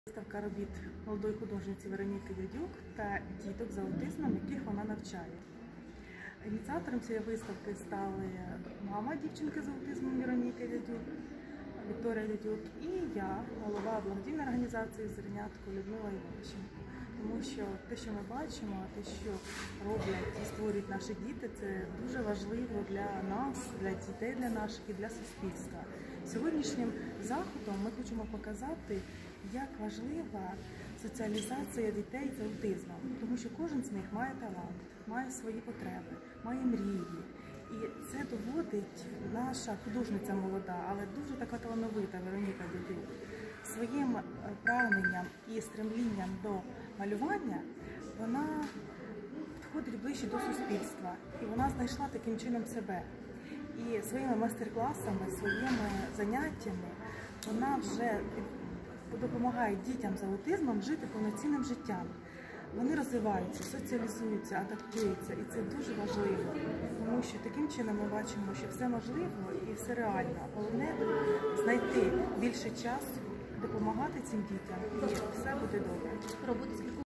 Виставка робіт молодої художниці Вероніки Дядюк та діток з аутизмом, яких вона навчає. Ініціатором цієї виставки стали мама дівчинки з аутизмом Вероніки Дядюк, Вікторія Дядюк, і я, голова благодійної організації «Зернятко» Людмила Іванченко. Тому що те, що ми бачимо, те, що роблять і створюють наші діти, це дуже важливо для нас, для дітей, для наших і для суспільства. Сьогоднішнім заходом ми хочемо показати, як важлива соціалізація дітей з аутизмом, тому що кожен з них має талант, має свої потреби, має мрії. І це доводить наша художниця молода, але дуже така талановита Вероніка Дядюк. Своїм прагненням і стремлінням до малювання вона підходить ближче до суспільства, і вона знайшла таким чином себе. І своїми майстер-класами, своїми заняттями вона вже допомагає дітям з аутизмом жити повноцінним життям. Вони розвиваються, соціалізуються, адаптуються, і це дуже важливо, тому що таким чином ми бачимо, що все можливо і все реально. Головне знайти більше часу, допомагати цим дітям, і все буде добре.